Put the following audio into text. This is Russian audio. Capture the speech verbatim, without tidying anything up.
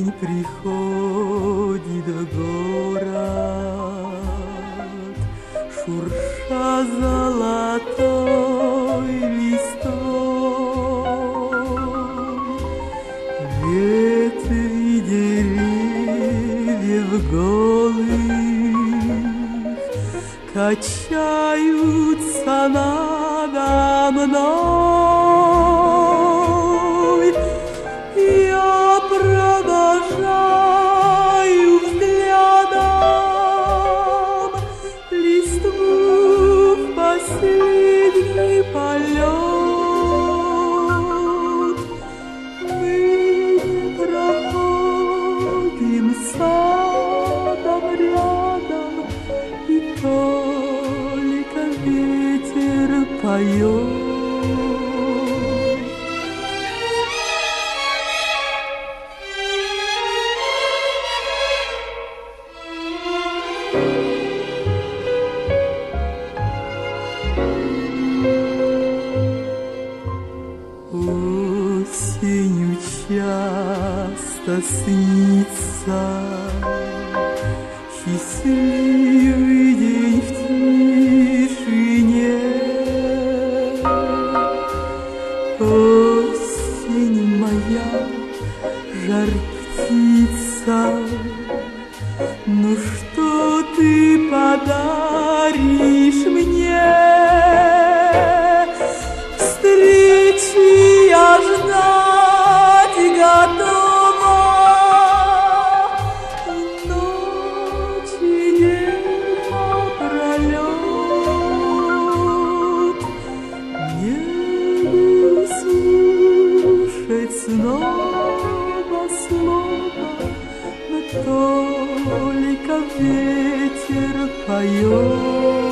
День приходит в город, шурша золотой листом. Ветви деревьев голых качаются надо мной. Я провожаю взглядом листву в последний полет. Мы проходим садом рядом, и только ветер поет. Осенью часто снится счастливый день в тишине. Осень моя, жар-птица, ну что ты подаришь мне? Встречи я ждать готова, ночь и день напролет. Не слушать снова слова, но только ветер поет.